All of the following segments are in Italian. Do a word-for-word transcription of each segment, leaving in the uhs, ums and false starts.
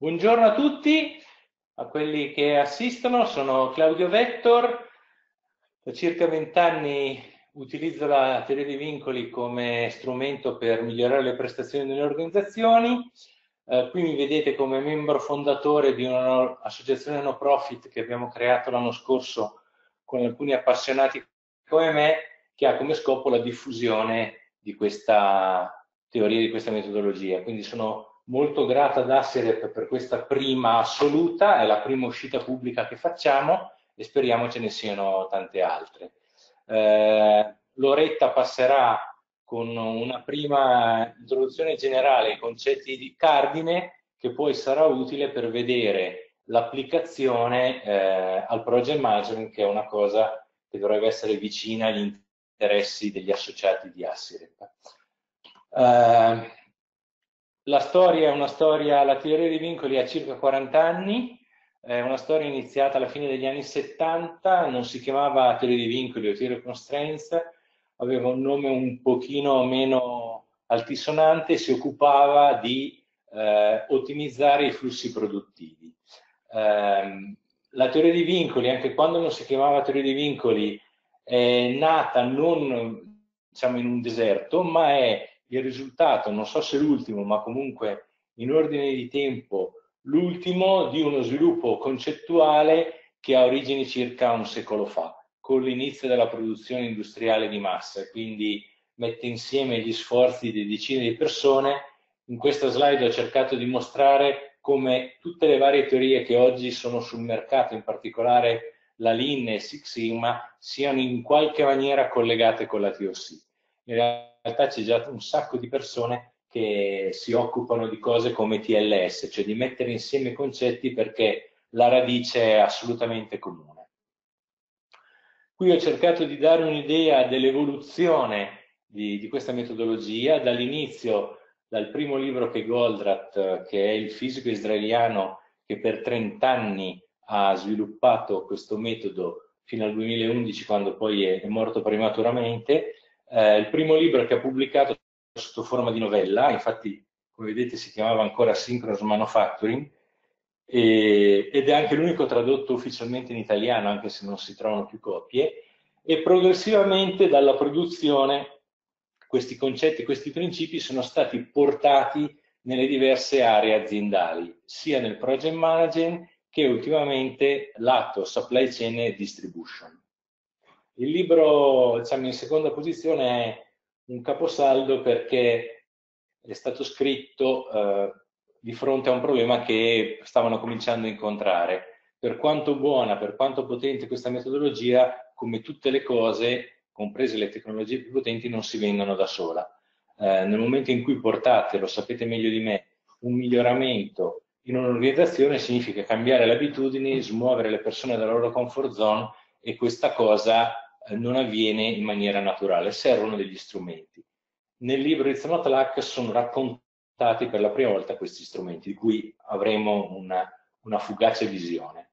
Buongiorno a tutti, a quelli che assistono, sono Claudio Vettor, da circa vent'anni utilizzo la teoria dei vincoli come strumento per migliorare le prestazioni delle organizzazioni. Eh, qui mi vedete come membro fondatore di un'associazione no profit che abbiamo creato l'anno scorso con alcuni appassionati come me, che ha come scopo la diffusione di questa teoria, di questa metodologia. Quindi sono molto grato ad Assiret per questa prima assoluta, è la prima uscita pubblica che facciamo e speriamo ce ne siano tante altre. Eh, L'oretta passerà con una prima introduzione generale ai concetti di cardine che poi sarà utile per vedere l'applicazione eh, al project management, che è una cosa che dovrebbe essere vicina agli interessi degli associati di Assiret. Eh, la storia è una storia, la teoria dei vincoli ha circa quaranta anni, è una storia iniziata alla fine degli anni settanta, non si chiamava teoria dei vincoli o theory of constraints, aveva un nome un pochino meno altisonante e si occupava di eh, ottimizzare i flussi produttivi. Eh, la teoria dei vincoli, anche quando non si chiamava teoria dei vincoli, è nata non diciamo in un deserto, ma è il risultato, non so se l'ultimo, ma comunque in ordine di tempo l'ultimo di uno sviluppo concettuale che ha origini circa un secolo fa, con l'inizio della produzione industriale di massa, quindi mette insieme gli sforzi di decine di persone. In questa slide ho cercato di mostrare come tutte le varie teorie che oggi sono sul mercato, in particolare la Lean e Six Sigma, siano in qualche maniera collegate con la T O C. In realtà c'è già un sacco di persone che si occupano di cose come T L S, cioè di mettere insieme i concetti perché la radice è assolutamente comune. Qui ho cercato di dare un'idea dell'evoluzione di, di questa metodologia, dall'inizio, dal primo libro che Goldratt, che è il fisico israeliano che per trent'anni ha sviluppato questo metodo fino al duemilaundici, quando poi è, è morto prematuramente. Eh, il primo libro che ha pubblicato sotto forma di novella, infatti come vedete si chiamava ancora Synchronous Manufacturing, e, ed è anche l'unico tradotto ufficialmente in italiano, anche se non si trovano più copie, e progressivamente dalla produzione questi concetti, questi principi sono stati portati nelle diverse aree aziendali, sia nel project management che ultimamente lato supply chain e distribution. Il libro, diciamo, in seconda posizione è un caposaldo perché è stato scritto eh, di fronte a un problema che stavano cominciando a incontrare. Per quanto buona, per quanto potente questa metodologia, come tutte le cose, comprese le tecnologie più potenti, non si vendono da sola. Eh, nel momento in cui portate, lo sapete meglio di me, un miglioramento in un'organizzazione, significa cambiare le abitudini, smuovere le persone dalla loro comfort zone, e questa cosa eh, non avviene in maniera naturale, servono degli strumenti. Nel libro It's Not Luck sono raccontati per la prima volta questi strumenti, di cui avremo una, una fugace visione.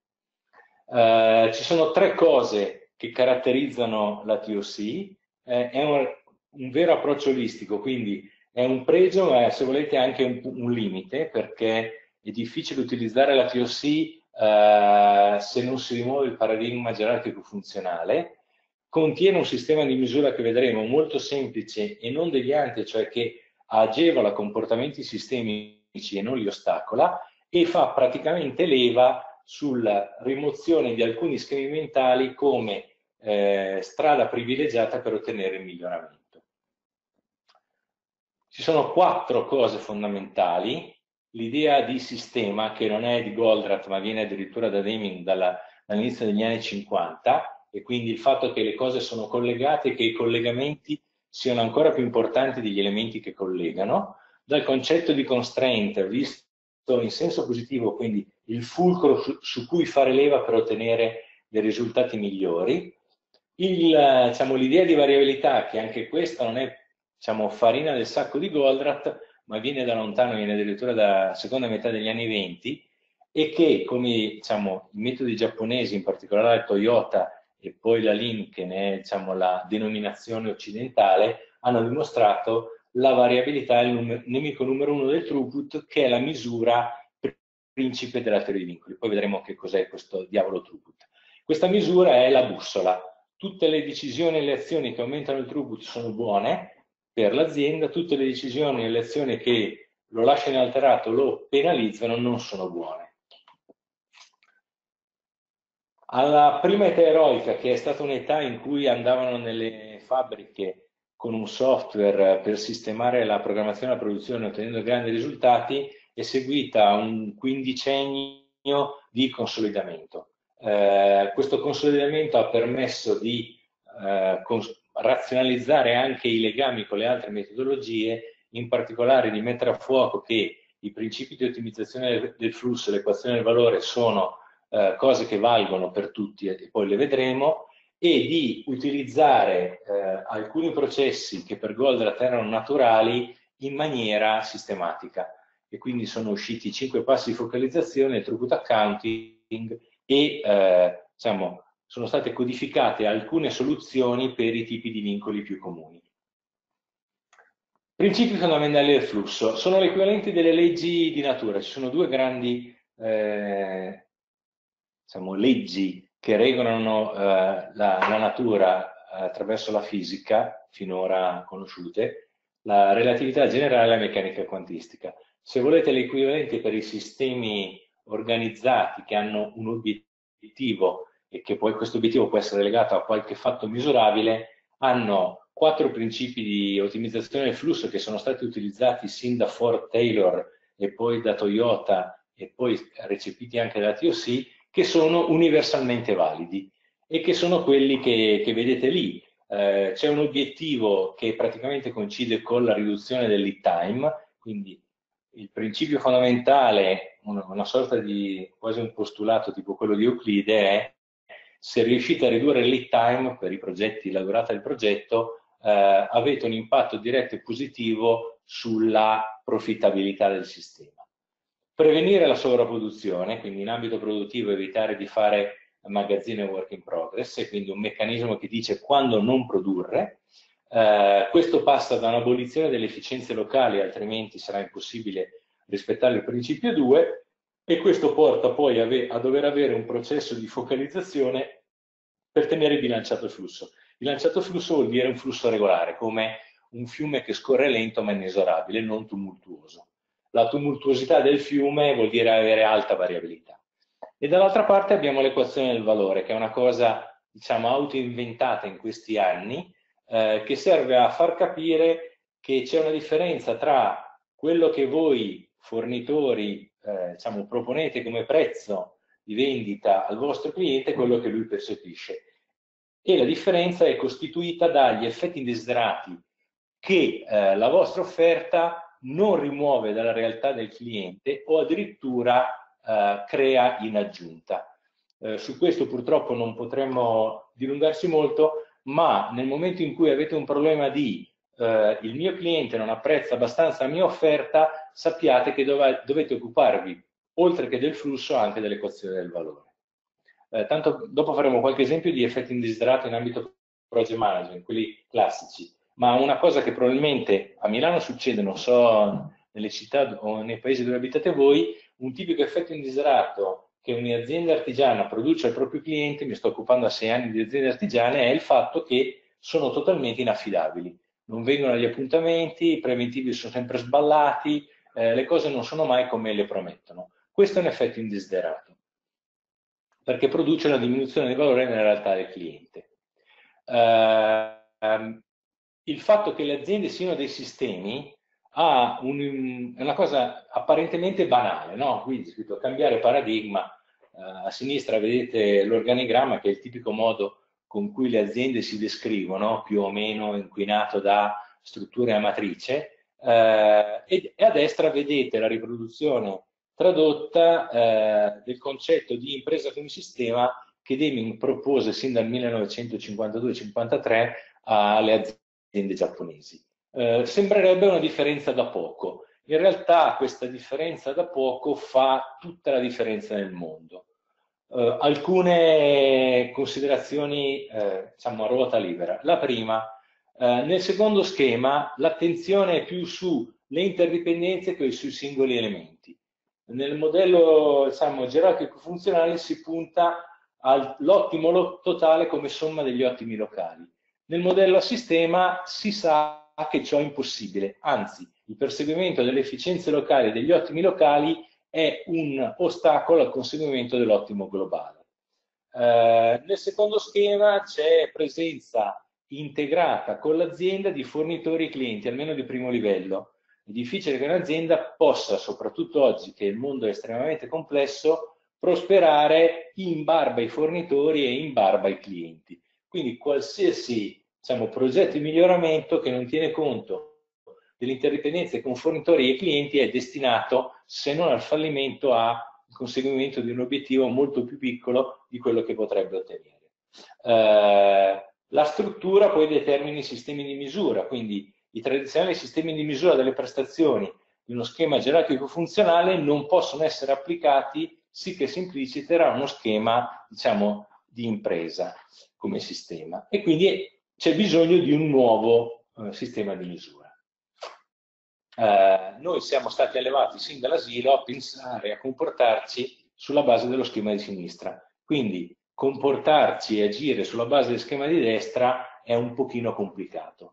Eh, ci sono tre cose che caratterizzano la T O C, eh, è un, un vero approccio olistico, quindi è un pregio, ma se volete anche un, un limite, perché è difficile utilizzare la T O C Uh, se non si rimuove il paradigma gerarchico funzionale. Contiene un sistema di misura che vedremo molto semplice e non deviante, cioè che agevola comportamenti sistemici e non li ostacola, e fa praticamente leva sulla rimozione di alcuni schemi mentali come eh, strada privilegiata per ottenere il miglioramento. Ci sono quattro cose fondamentali. L'idea di sistema, che non è di Goldratt ma viene addirittura da Deming dall'inizio degli anni cinquanta, e quindi il fatto che le cose sono collegate e che i collegamenti siano ancora più importanti degli elementi che collegano, dal concetto di constraint visto in senso positivo, quindi il fulcro su, su cui fare leva per ottenere dei risultati migliori, diciamo, l'idea di variabilità, che anche questa non è, diciamo, farina del sacco di Goldratt, ma viene da lontano, viene addirittura dalla seconda metà degli anni venti, e che, come diciamo, i metodi giapponesi, in particolare Toyota e poi la Lean, che ne è, diciamo, la denominazione occidentale, hanno dimostrato la variabilità è il nemico numero uno del throughput, che è la misura principe della teoria dei vincoli. Poi vedremo che cos'è questo diavolo throughput. Questa misura è la bussola. Tutte le decisioni e le azioni che aumentano il throughput sono buone per l'azienda, tutte le decisioni e le azioni che lo lasciano inalterato, lo penalizzano, non sono buone. Alla prima età eroica, che è stata un'età in cui andavano nelle fabbriche con un software per sistemare la programmazione e la produzione ottenendo grandi risultati, è seguita un quindicennio di consolidamento. Eh, questo consolidamento ha permesso di eh, razionalizzare anche i legami con le altre metodologie, in particolare di mettere a fuoco che i principi di ottimizzazione del flusso e l'equazione del valore sono eh, cose che valgono per tutti e poi le vedremo, e di utilizzare eh, alcuni processi che per Goldratt erano naturali in maniera sistematica. E quindi sono usciti cinque passi di focalizzazione, il throughput accounting e eh, diciamo, sono state codificate alcune soluzioni per i tipi di vincoli più comuni. Principi fondamentali del flusso sono l'equivalente delle leggi di natura. Ci sono due grandi eh, diciamo, leggi che regolano eh, la, la natura attraverso la fisica, finora conosciute, la relatività generale e la meccanica quantistica. Se volete l'equivalente per i sistemi organizzati che hanno un obiettivo e che poi questo obiettivo può essere legato a qualche fatto misurabile, hanno quattro principi di ottimizzazione del flusso che sono stati utilizzati sin da Ford Taylor e poi da Toyota e poi recepiti anche da T O C, che sono universalmente validi e che sono quelli che, che vedete lì. Eh, c'è un obiettivo che praticamente coincide con la riduzione del lead time, quindi il principio fondamentale, una, una sorta di quasi un postulato tipo quello di Euclide, è se riuscite a ridurre il lead time per i progetti, la durata del progetto, eh, avete un impatto diretto e positivo sulla profittabilità del sistema. Prevenire la sovrapproduzione, quindi in ambito produttivo evitare di fare magazzino e work in progress, e quindi un meccanismo che dice quando non produrre. Eh, questo passa da un'abolizione delle efficienze locali, altrimenti sarà impossibile rispettare il principio due, e questo porta poi a, a dover avere un processo di focalizzazione per tenere bilanciato il flusso. Bilanciato il flusso vuol dire un flusso regolare, come un fiume che scorre lento ma inesorabile, non tumultuoso. La tumultuosità del fiume vuol dire avere alta variabilità. E dall'altra parte abbiamo l'equazione del valore, che è una cosa, diciamo, autoinventata in questi anni, eh, che serve a far capire che c'è una differenza tra quello che voi fornitori eh, diciamo, proponete come prezzo di vendita al vostro cliente e quello che lui percepisce. E la differenza è costituita dagli effetti indesiderati che eh, la vostra offerta non rimuove dalla realtà del cliente o addirittura eh, crea in aggiunta. Eh, su questo purtroppo non potremmo dilungarci molto, ma nel momento in cui avete un problema di eh, il mio cliente non apprezza abbastanza la mia offerta, sappiate che dov dovete occuparvi, oltre che del flusso, anche dell'equazione del valore. Eh, tanto dopo faremo qualche esempio di effetti indesiderato in ambito project management, quelli classici. Ma una cosa che probabilmente a Milano succede, non so, nelle città o nei paesi dove abitate voi, un tipico effetto indesiderato che un'azienda artigiana produce al proprio cliente, mi sto occupando da sei anni di aziende artigiane, è il fatto che sono totalmente inaffidabili. Non vengono agli appuntamenti, i preventivi sono sempre sballati, eh, le cose non sono mai come le promettono. Questo è un effetto indesiderato, perché produce una diminuzione di valore nella realtà del cliente. Eh, um, il fatto che le aziende siano dei sistemi ha un, è una cosa apparentemente banale, no? Qui è scritto cambiare paradigma, uh, a sinistra vedete l'organigramma, che è il tipico modo con cui le aziende si descrivono, più o meno inquinato da strutture a matrice, uh, e, e a destra vedete la riproduzione tradotta uh, del concetto di impresa come sistema che Deming propose sin dal millenovecentocinquantadue cinquantatré alle aziende aziende giapponesi. Eh, sembrerebbe una differenza da poco. In realtà questa differenza da poco fa tutta la differenza nel mondo. Eh, alcune considerazioni eh, diciamo a ruota libera. La prima, eh, nel secondo schema l'attenzione è più sulle interdipendenze che sui singoli elementi. Nel modello, diciamo, gerarchico funzionale si punta all'ottimo totale come somma degli ottimi locali. Nel modello a sistema si sa che ciò è impossibile, anzi, il perseguimento delle efficienze locali e degli ottimi locali è un ostacolo al conseguimento dell'ottimo globale. Eh, nel secondo schema c'è presenza integrata con l'azienda di fornitori e clienti, almeno di primo livello. È difficile che un'azienda possa, soprattutto oggi che il mondo è estremamente complesso, prosperare in barba ai fornitori e in barba ai clienti. Quindi qualsiasi, diciamo, progetto di miglioramento che non tiene conto delle interdipendenze con fornitori e clienti è destinato, se non al fallimento, al conseguimento di un obiettivo molto più piccolo di quello che potrebbe ottenere. Eh, la struttura poi determina i sistemi di misura, quindi i tradizionali sistemi di misura delle prestazioni di uno schema gerarchico funzionale non possono essere applicati sì che si impliciterà uno schema, diciamo, di impresa come sistema, e quindi c'è bisogno di un nuovo eh, sistema di misura. Eh, noi siamo stati allevati sin dall'asilo a pensare, a comportarci sulla base dello schema di sinistra, quindi comportarci e agire sulla base del schema di destra è un pochino complicato.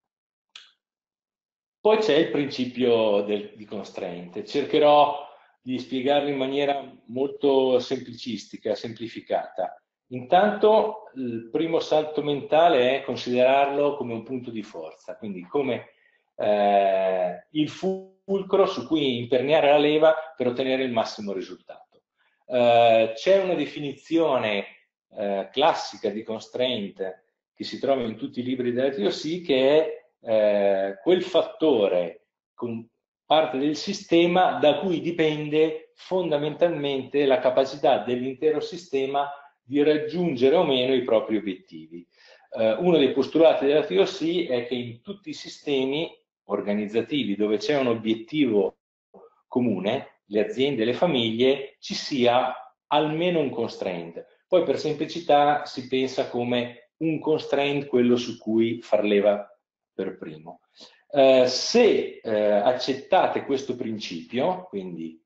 Poi c'è il principio del, di constraint. Cercherò di spiegarlo in maniera molto semplicistica, semplificata. Intanto il primo salto mentale è considerarlo come un punto di forza, quindi come eh, il fulcro su cui imperniare la leva per ottenere il massimo risultato. Eh, c'è una definizione eh, classica di constraint che si trova in tutti i libri della T O C, che è Eh, quel fattore con parte del sistema da cui dipende fondamentalmente la capacità dell'intero sistema di raggiungere o meno i propri obiettivi. Eh, uno dei postulati della T O C è che in tutti i sistemi organizzativi dove c'è un obiettivo comune, le aziende e le famiglie, ci sia almeno un constraint. Poi per semplicità si pensa come un constraint quello su cui far leva per primo. Eh, se eh, accettate questo principio, quindi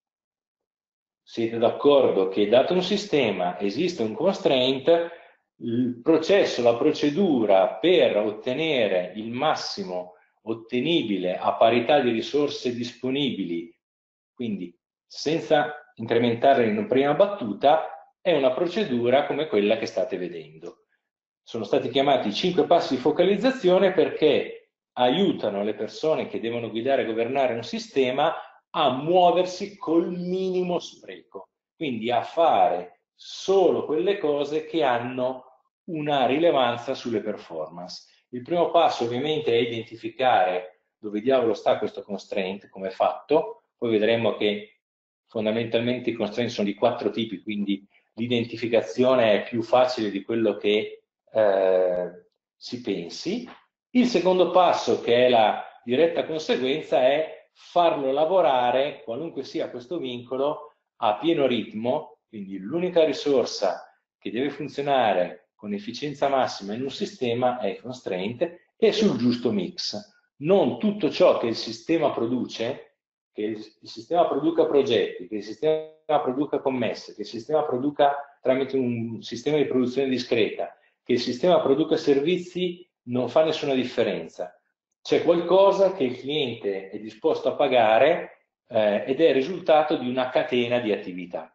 siete d'accordo che dato un sistema esiste un constraint, il processo, la procedura per ottenere il massimo ottenibile a parità di risorse disponibili, quindi senza incrementare in una prima battuta, è una procedura come quella che state vedendo. Sono stati chiamati cinque passi di focalizzazione perché aiutano le persone che devono guidare e governare un sistema a muoversi col minimo spreco, quindi a fare solo quelle cose che hanno una rilevanza sulle performance. Il primo passo ovviamente è identificare dove diavolo sta questo constraint, come è fatto, poi vedremo che fondamentalmente i constraint sono di quattro tipi, quindi l'identificazione è più facile di quello che eh, si pensi. Il secondo passo, che è la diretta conseguenza, è farlo lavorare, qualunque sia questo vincolo, a pieno ritmo, quindi l'unica risorsa che deve funzionare con efficienza massima in un sistema è il constraint, e sul giusto mix. Non tutto ciò che il sistema produce, che il sistema produca progetti, che il sistema produca commesse, che il sistema produca tramite un sistema di produzione discreta, che il sistema produca servizi, non fa nessuna differenza. C'è qualcosa che il cliente è disposto a pagare eh, ed è il risultato di una catena di attività.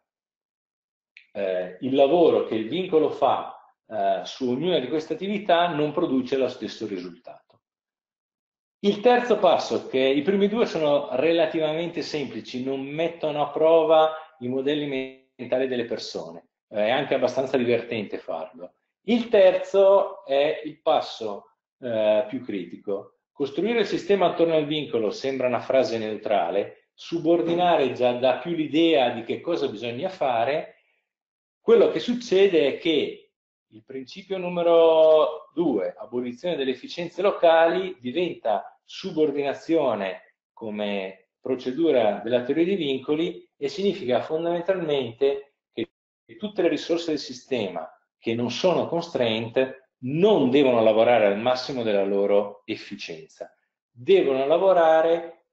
Eh, il lavoro che il vincolo fa eh, su ognuna di queste attività non produce lo stesso risultato. Il terzo passo, che i primi due sono relativamente semplici, non mettono a prova i modelli mentali delle persone, è anche abbastanza divertente farlo. Il terzo è il passo eh, più critico. Costruire il sistema attorno al vincolo sembra una frase neutrale, subordinare già dà più l'idea di che cosa bisogna fare. Quello che succede è che il principio numero due, abolizione delle efficienze locali, diventa subordinazione come procedura della teoria dei vincoli e significa fondamentalmente che tutte le risorse del sistema che non sono constraint non devono lavorare al massimo della loro efficienza, devono lavorare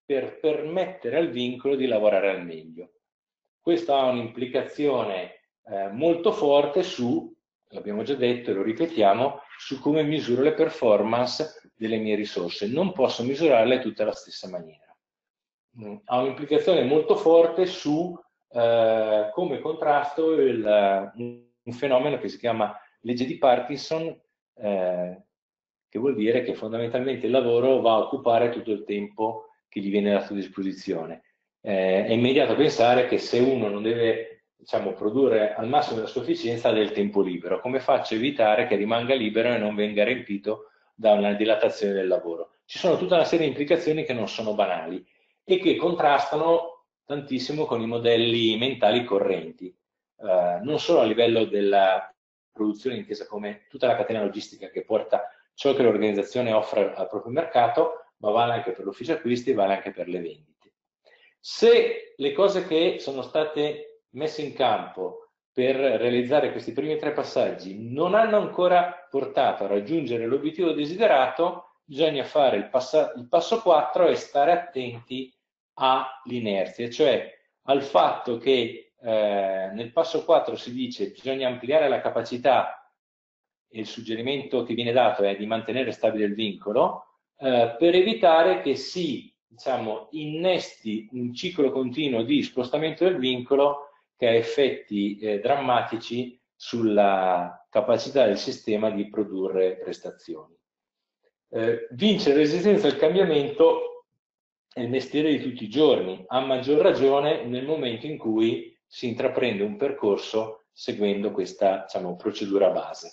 per permettere al vincolo di lavorare al meglio. Questo ha un'implicazione eh, molto forte su, l'abbiamo già detto e lo ripetiamo, su come misuro le performance delle mie risorse. Non posso misurarle tutte alla stessa maniera. Mm. Ha un'implicazione molto forte su eh, come contrasto il, un fenomeno che si chiama legge di Parkinson, eh, che vuol dire che fondamentalmente il lavoro va a occupare tutto il tempo che gli viene dato a disposizione. Eh, è immediato pensare che se uno non deve, diciamo, produrre al massimo della sua efficienza ha del tempo libero. Come faccio a evitare che rimanga libero e non venga riempito da una dilatazione del lavoro? Ci sono tutta una serie di implicazioni che non sono banali e che contrastano tantissimo con i modelli mentali correnti, eh, non solo a livello della produzione intesa come tutta la catena logistica che porta ciò che l'organizzazione offre al proprio mercato, ma vale anche per l'ufficio acquisti e vale anche per le vendite. Se le cose che sono state messe in campo per realizzare questi primi tre passaggi non hanno ancora portato a raggiungere l'obiettivo desiderato, bisogna fare il, il passo quattro e stare attenti all'inerzia, cioè al fatto che eh, nel passo quattro si dice che bisogna ampliare la capacità e il suggerimento che viene dato è di mantenere stabile il vincolo eh, per evitare che si, diciamo, innesti un ciclo continuo di spostamento del vincolo che ha effetti eh, drammatici sulla capacità del sistema di produrre prestazioni. Eh, vincere resistenza al cambiamento è il mestiere di tutti i giorni, a maggior ragione nel momento in cui si intraprende un percorso seguendo questa, diciamo, procedura base.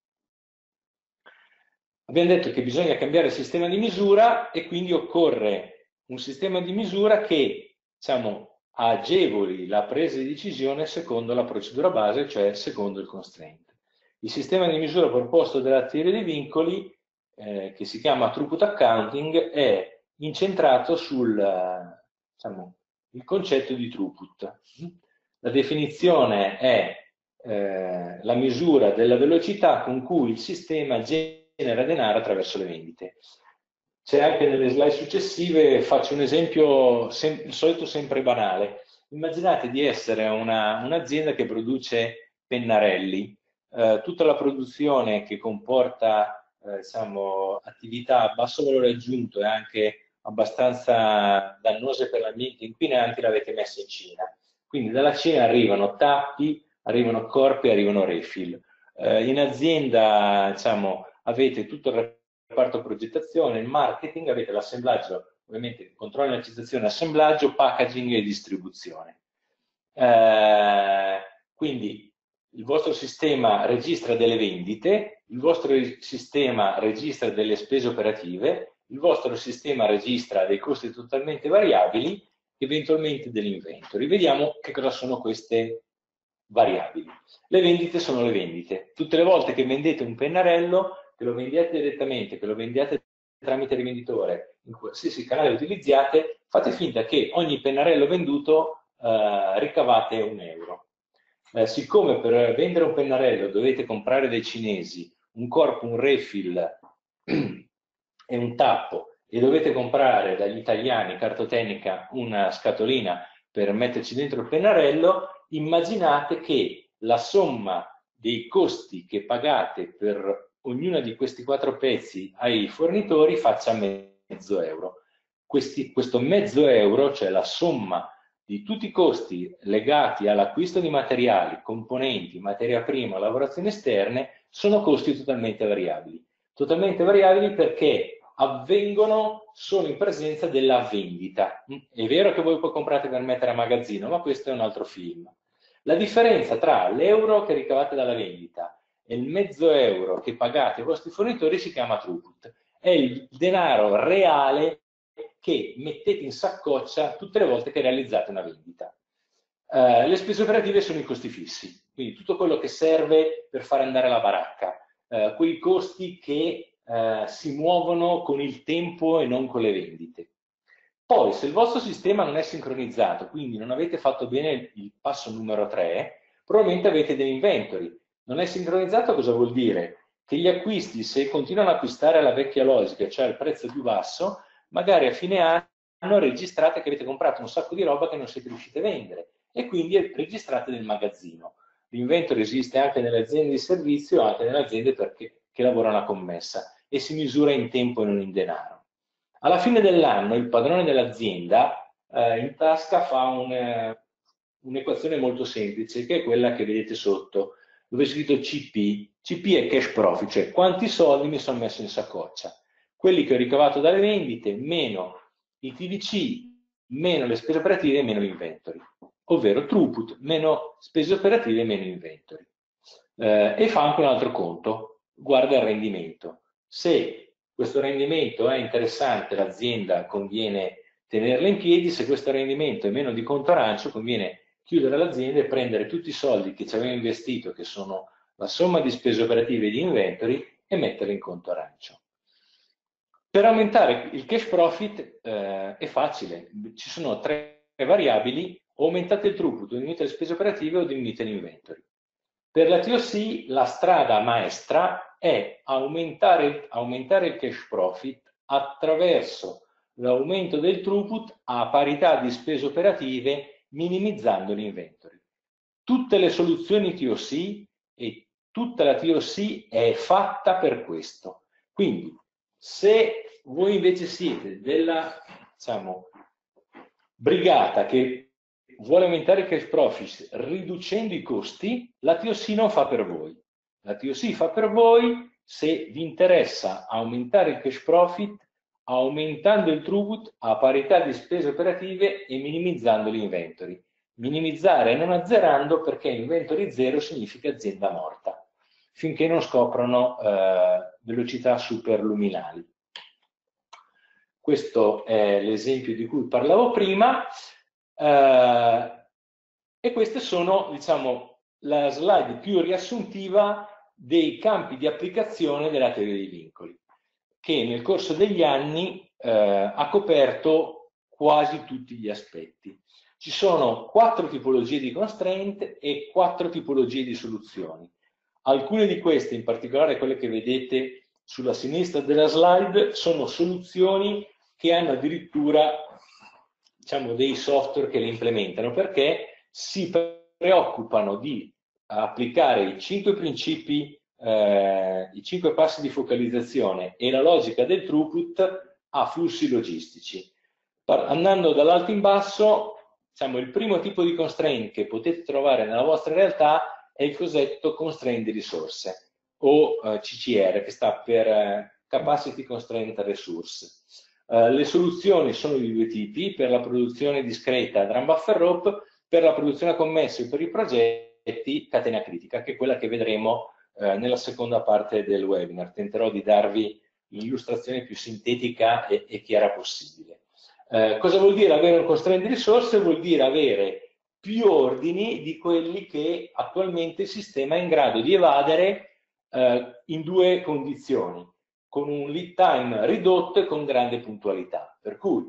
Abbiamo detto che bisogna cambiare il sistema di misura e quindi occorre un sistema di misura che, diciamo, agevoli la presa di decisione secondo la procedura base, cioè secondo il constraint. Il sistema di misura proposto dalla teoria dei vincoli, eh, che si chiama throughput accounting, è incentrato sul, diciamo, il concetto di throughput. La definizione è eh, la misura della velocità con cui il sistema genera denaro attraverso le vendite. C'è anche nelle slide successive, faccio un esempio, sem il solito sempre banale. Immaginate di essere un'azienda un che produce pennarelli. Eh, tutta la produzione che comporta eh, diciamo, attività a basso valore aggiunto e anche abbastanza dannose per l'ambiente, inquinanti, l'avete messa in Cina. Quindi dalla Cina arrivano tappi, arrivano corpi, arrivano refill. Eh, in azienda, diciamo, avete tutto il reparto progettazione, il marketing, avete l'assemblaggio, ovviamente controllo di necessitazione, assemblaggio, packaging e distribuzione. Eh, quindi il vostro sistema registra delle vendite, il vostro sistema registra delle spese operative, il vostro sistema registra dei costi totalmente variabili, eventualmente dell'inventory. Vediamo che cosa sono queste variabili. Le vendite sono le vendite. Tutte le volte che vendete un pennarello, che lo vendiate direttamente, che lo vendiate tramite rivenditore, in qualsiasi canale utilizziate, fate finta che ogni pennarello venduto eh, ricavate un euro. Eh, siccome per vendere un pennarello dovete comprare dai cinesi un corpo, un refill e un tappo, e dovete comprare dagli italiani cartotecnica una scatolina per metterci dentro il pennarello, immaginate che la somma dei costi che pagate per ognuna di questi quattro pezzi ai fornitori faccia mezzo euro. Questi, questo mezzo euro, cioè la somma di tutti i costi legati all'acquisto di materiali, componenti, materia prima, lavorazioni esterne, sono costi totalmente variabili. Totalmente variabili perché avvengono solo in presenza della vendita. È vero che voi poi comprate per mettere a magazzino, ma questo è un altro film. La differenza tra l'euro che ricavate dalla vendita e il mezzo euro che pagate ai vostri fornitori si chiama throughput. È il denaro reale che mettete in saccoccia tutte le volte che realizzate una vendita. Uh, le spese operative sono i costi fissi, quindi tutto quello che serve per fare andare la baracca, uh, quei costi che uh, si muovono con il tempo e non con le vendite. Poi, se il vostro sistema non è sincronizzato, quindi non avete fatto bene il passo numero tre, probabilmente avete degli inventory. Non è sincronizzato cosa vuol dire? Che gli acquisti, se continuano ad acquistare alla vecchia logica, cioè al prezzo più basso, magari a fine registrate che avete comprato un sacco di roba che non siete riusciti a vendere e quindi registrate nel magazzino. L'inventory esiste anche nelle aziende di servizio, anche nelle aziende perché, che lavorano a commessa e si misura in tempo e non in denaro. Alla fine dell'anno il padrone dell'azienda eh, in tasca fa un'equazione molto semplice, che è quella che vedete sotto, dove è scritto C P. C P è cash profit, cioè quanti soldi mi sono messo in saccoccia. Quelli che ho ricavato dalle vendite, meno i T V C, meno le spese operative e meno l'inventory, ovvero throughput meno spese operative e meno inventory. Eh, e fa anche un altro conto, guarda il rendimento. Se questo rendimento è interessante, l'azienda conviene tenerla in piedi, se questo rendimento è meno di conto arancio, conviene chiudere l'azienda e prendere tutti i soldi che ci aveva investito, che sono la somma di spese operative e di inventory, e metterli in conto arancio. Per aumentare il cash profit eh, è facile, ci sono tre variabili: o aumentate il throughput, o diminuite le spese operative o diminuite l'inventory. Per la T O C la strada maestra è aumentare, aumentare il cash profit attraverso l'aumento del throughput a parità di spese operative, minimizzando l'inventory. Tutte le soluzioni T O C e tutta la T O C è fatta per questo. Quindi, se voi invece siete della, diciamo, brigata che vuole aumentare il cash profit riducendo i costi, la T O C non fa per voi. La T O C fa per voi se vi interessa aumentare il cash profit aumentando il throughput a parità di spese operative e minimizzando l'inventory. Minimizzare e non azzerando, perché inventory zero significa azienda morta, finché non scoprono eh, velocità superluminali. Questo è l'esempio di cui parlavo prima. Eh, e queste sono, diciamo, la slide più riassuntiva dei campi di applicazione della teoria dei vincoli, che nel corso degli anni eh, ha coperto quasi tutti gli aspetti. Ci sono quattro tipologie di constraint e quattro tipologie di soluzioni. Alcune di queste, in particolare quelle che vedete sulla sinistra della slide, sono soluzioni che hanno addirittura, diciamo, dei software che le implementano, perché si preoccupano di applicare i cinque principi, eh, i cinque passi di focalizzazione e la logica del throughput a flussi logistici. Andando dall'alto in basso, diciamo, il primo tipo di constraint che potete trovare nella vostra realtà è il cosiddetto constraint di risorse, o eh, C C R, che sta per eh, Capacity Constraint Resource. Uh, le soluzioni sono di due tipi: per la produzione discreta drum buffer rope, per la produzione a commesso e per i progetti catena critica, che è quella che vedremo uh, nella seconda parte del webinar. Tenterò di darvi l'illustrazione più sintetica e, e chiara possibile. Uh, cosa vuol dire avere un constraint di risorse? Vuol dire avere più ordini di quelli che attualmente il sistema è in grado di evadere uh, in due condizioni: con un lead time ridotto e con grande puntualità. Per cui,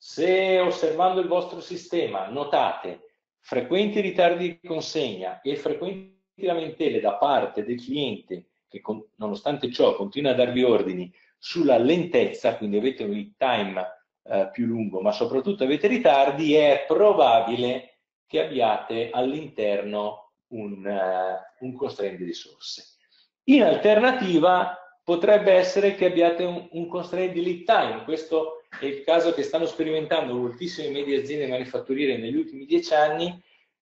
se osservando il vostro sistema notate frequenti ritardi di consegna e frequenti lamentele da parte del cliente, che con, nonostante ciò continua a darvi ordini sulla lentezza, quindi avete un lead time eh, più lungo, ma soprattutto avete ritardi, è probabile che abbiate all'interno un, uh, un constraint di risorse. In alternativa, potrebbe essere che abbiate un, un constraint di lead time. Questo è il caso che stanno sperimentando moltissime medie aziende manifatturiere negli ultimi dieci anni,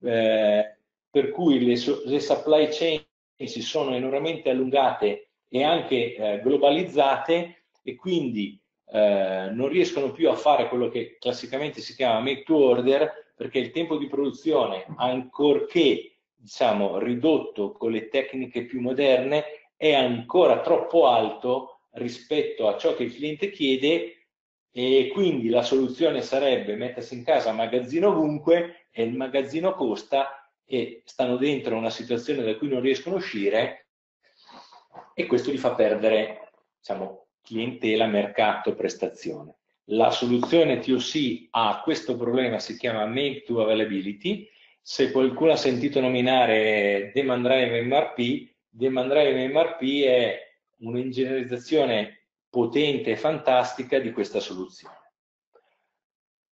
eh, per cui le, le supply chain si sono enormemente allungate e anche eh, globalizzate, e quindi eh, non riescono più a fare quello che classicamente si chiama make to order, perché il tempo di produzione, ancorché, diciamo, ridotto con le tecniche più moderne, è ancora troppo alto rispetto a ciò che il cliente chiede, e quindi la soluzione sarebbe mettersi in casa magazzino ovunque, e il magazzino costa e stanno dentro una situazione da cui non riescono a uscire, e questo gli fa perdere, diciamo, clientela, mercato, prestazione. La soluzione T O C a questo problema si chiama Make to Availability. Se qualcuno ha sentito nominare Demand Drive M R P, Demand Drive M R P è un'ingegnerizzazione potente e fantastica di questa soluzione.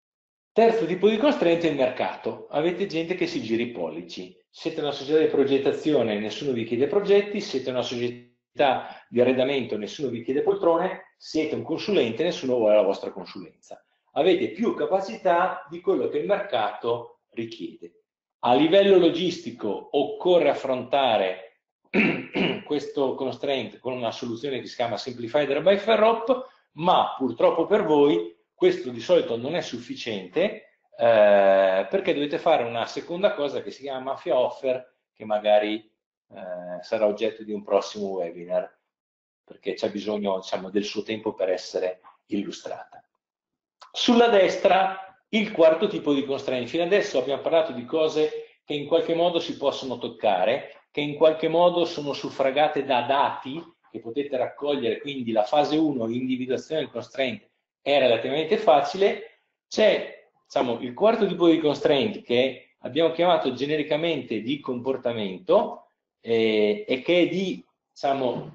Terzo tipo di constraint è il mercato. Avete gente che si gira i pollici. Siete una società di progettazione, nessuno vi chiede progetti. Siete una società di arredamento, nessuno vi chiede poltrone. Siete un consulente, nessuno vuole la vostra consulenza. Avete più capacità di quello che il mercato richiede. A livello logistico occorre affrontare questo constraint con una soluzione che si chiama Simplified by Ferrop, ma purtroppo per voi questo di solito non è sufficiente eh, perché dovete fare una seconda cosa che si chiama Mafia Offer, che magari eh, sarà oggetto di un prossimo webinar, perché c'è bisogno, diciamo, del suo tempo per essere illustrata. Sulla destra il quarto tipo di constraint. Fino adesso abbiamo parlato di cose che in qualche modo si possono toccare, che in qualche modo sono suffragate da dati che potete raccogliere, quindi la fase uno, individuazione del constraint, è relativamente facile. C'è, diciamo, il quarto tipo di constraint che abbiamo chiamato genericamente di comportamento eh, e che è di, diciamo,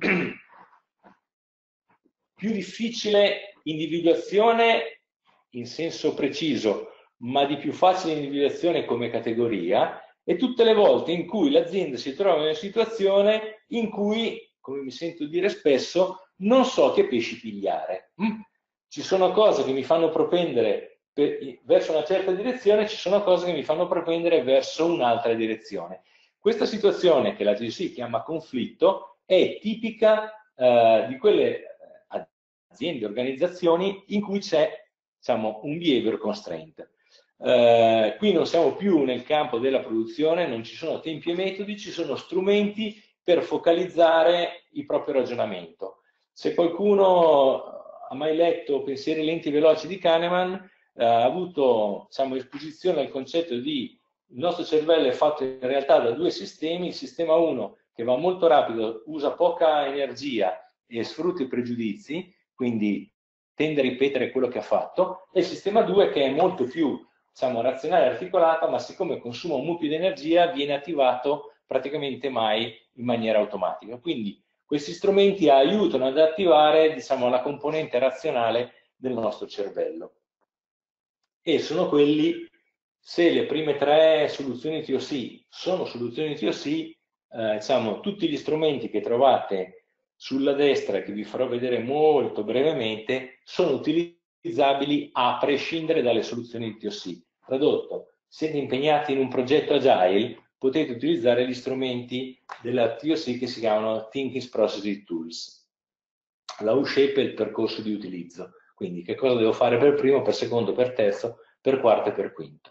più difficile individuazione in senso preciso, ma di più facile individuazione come categoria, e tutte le volte in cui l'azienda si trova in una situazione in cui, come mi sento dire spesso, non so che pesci pigliare. Mm? Ci sono cose che mi fanno propendere per, verso una certa direzione, ci sono cose che mi fanno propendere verso un'altra direzione. Questa situazione, che la G C chiama conflitto, è tipica eh, di quelle aziende, organizzazioni in cui c'è, diciamo, un behavior constraint. Eh, qui non siamo più nel campo della produzione, non ci sono tempi e metodi, ci sono strumenti per focalizzare il proprio ragionamento. Se qualcuno ha mai letto Pensieri lenti e veloci di Kahneman, eh, ha avuto, diciamo, esposizione al concetto di il nostro cervello è fatto in realtà da due sistemi: il sistema uno che va molto rapido, usa poca energia e sfrutta i pregiudizi, quindi tende a ripetere quello che ha fatto, e il sistema due che è molto più, diciamo, razionale e articolato, ma siccome consuma un mucchio di energia viene attivato praticamente mai in maniera automatica. Quindi questi strumenti aiutano ad attivare, diciamo, la componente razionale del nostro cervello, e sono quelli, se le prime tre soluzioni T O C sono soluzioni T O C, eh, diciamo, tutti gli strumenti che trovate sulla destra, che vi farò vedere molto brevemente, sono utilizzabili a prescindere dalle soluzioni di T O C. Tradotto, siete impegnati in un progetto agile, potete utilizzare gli strumenti della T O C che si chiamano Thinking Process Tools. La U-shape è il percorso di utilizzo, quindi che cosa devo fare per primo, per secondo, per terzo, per quarto e per quinto.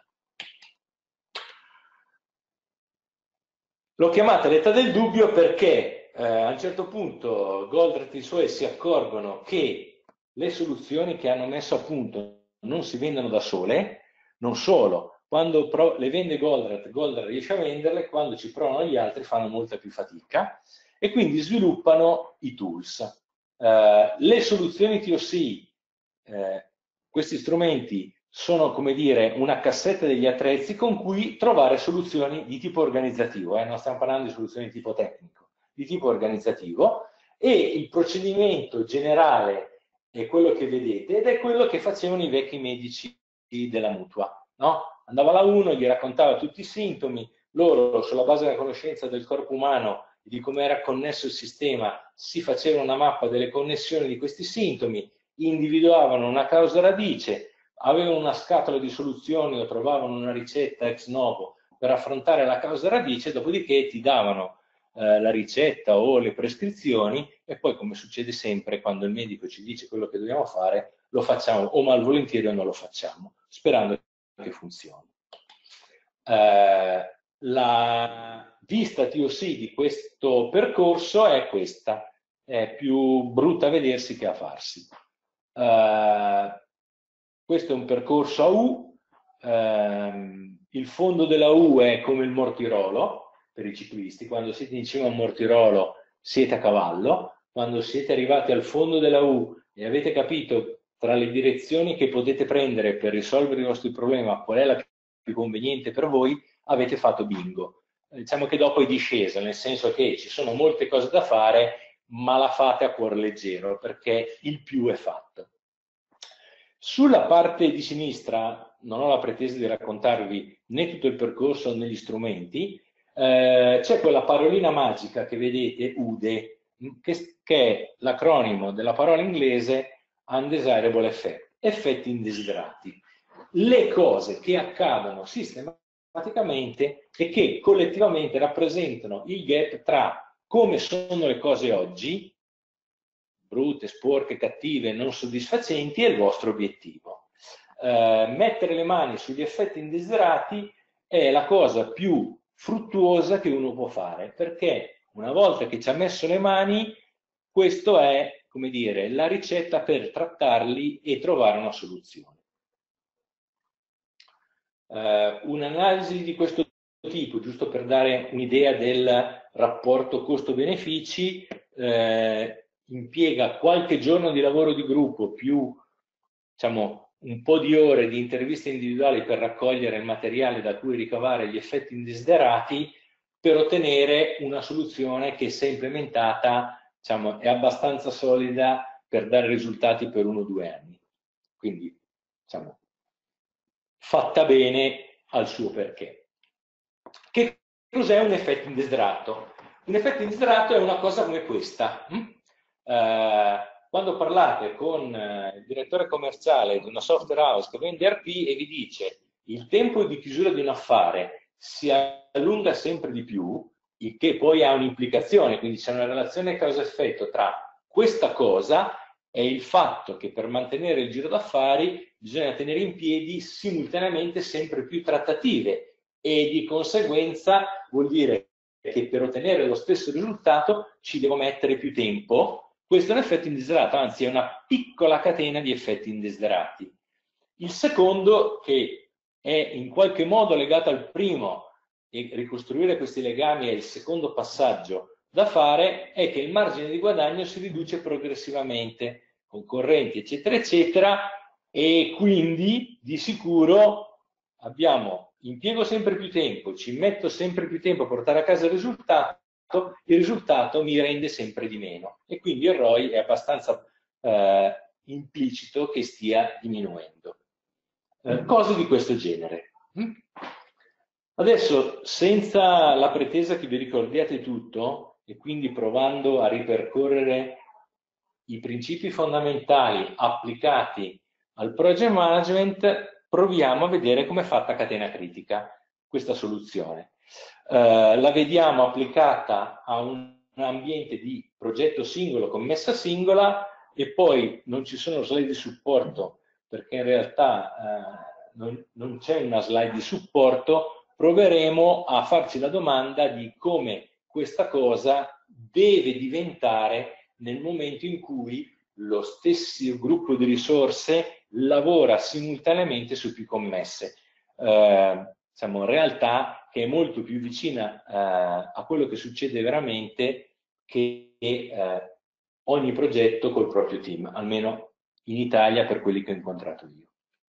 L'ho chiamata l'età del dubbio perché eh, a un certo punto Goldratt e i suoi si accorgono che le soluzioni che hanno messo a punto non si vendono da sole. Non solo, quando le vende Goldratt, Goldratt riesce a venderle, quando ci provano gli altri fanno molta più fatica, e quindi sviluppano i tools. Uh, le soluzioni T O C, eh, questi strumenti sono, come dire, una cassetta degli attrezzi con cui trovare soluzioni di tipo organizzativo, eh? Non stiamo parlando di soluzioni di tipo tecnico, di tipo organizzativo, e il procedimento generale è quello che vedete ed è quello che facevano i vecchi medici della mutua, no? Andava là uno, gli raccontava tutti i sintomi, loro sulla base della conoscenza del corpo umano e di come era connesso il sistema si faceva una mappa delle connessioni di questi sintomi, individuavano una causa radice, avevano una scatola di soluzioni o trovavano una ricetta ex novo per affrontare la causa radice, dopodiché ti davano eh, la ricetta o le prescrizioni, e poi, come succede sempre quando il medico ci dice quello che dobbiamo fare, lo facciamo o malvolentieri o non lo facciamo, sperando che funzioni. Eh, la vista T O C di questo percorso è questa, è più brutta a vedersi che a farsi. Uh, questo è un percorso a U, uh, il fondo della U è come il mortirolo per i ciclisti: quando siete in cima a un mortirolo siete a cavallo, quando siete arrivati al fondo della U e avete capito tra le direzioni che potete prendere per risolvere i vostri problemi qual è la più conveniente per voi, avete fatto bingo. Diciamo che dopo è discesa, nel senso che ci sono molte cose da fare, ma la fate a cuor leggero perché il più è fatto. Sulla parte di sinistra non ho la pretesa di raccontarvi né tutto il percorso né gli strumenti, eh, c'è quella parolina magica che vedete, U D E, che, che è l'acronimo della parola inglese Undesirable Effect, effetti indesiderati. Le cose che accadono sistematicamente e che collettivamente rappresentano il gap tra come sono le cose oggi, brutte, sporche, cattive, non soddisfacenti, e il vostro obiettivo. Eh, mettere le mani sugli effetti indesiderati è la cosa più fruttuosa che uno può fare, perché una volta che ci ha messo le mani, questo è, come dire, la ricetta per trattarli e trovare una soluzione. Eh, un'analisi di questo tipo, giusto per dare un'idea del rapporto costo-benefici, eh, impiega qualche giorno di lavoro di gruppo più, diciamo, un po' di ore di interviste individuali per raccogliere il materiale da cui ricavare gli effetti indesiderati, per ottenere una soluzione che, se implementata, diciamo, è abbastanza solida per dare risultati per uno o due anni. Quindi, diciamo, fatta bene al suo perché. Che cos'è un effetto indesiderato? Un effetto indesiderato è una cosa come questa. Eh, quando parlate con il direttore commerciale di una software house che vende R P e vi dice il tempo di chiusura di un affare si allunga sempre di più, il che poi ha un'implicazione, quindi c'è una relazione causa-effetto tra questa cosa e il fatto che per mantenere il giro d'affari bisogna tenere in piedi simultaneamente sempre più trattative, e di conseguenza vuol dire che per ottenere lo stesso risultato ci devo mettere più tempo. Questo è un effetto indesiderato, anzi è una piccola catena di effetti indesiderati. Il secondo, che è in qualche modo legato al primo, e ricostruire questi legami è il secondo passaggio da fare, è che il margine di guadagno si riduce progressivamente, concorrenti eccetera eccetera, e quindi di sicuro abbiamo, impiego sempre più tempo, ci metto sempre più tempo a portare a casa il risultato, il risultato mi rende sempre di meno, e quindi il R O I è abbastanza eh, implicito che stia diminuendo. Eh, cose di questo genere. Adesso, senza la pretesa che vi ricordiate tutto, e quindi provando a ripercorrere i principi fondamentali applicati al project management, proviamo a vedere come è fatta catena critica questa soluzione. Eh, la vediamo applicata a un ambiente di progetto singolo, commessa singola, e poi non ci sono slide di supporto, perché in realtà eh, non, non c'è una slide di supporto. Proveremo a farci la domanda di come questa cosa deve diventare nel momento in cui lo stesso gruppo di risorse lavora simultaneamente su più commesse. Eh, diciamo, in realtà che è molto più vicina eh, a quello che succede veramente che eh, ogni progetto col proprio team, almeno in Italia per quelli che ho incontrato io.